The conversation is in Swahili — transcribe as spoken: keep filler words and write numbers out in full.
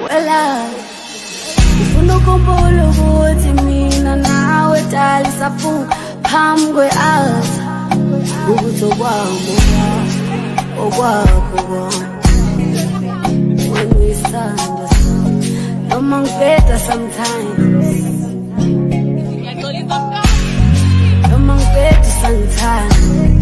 Wela ngifuna ukukhumbula ukuthi mina nawe dali saphunga phambi kwe-altar ukuthi okwami okwakho when we stand noma ngibheda sometimes noma ngibheda sometimes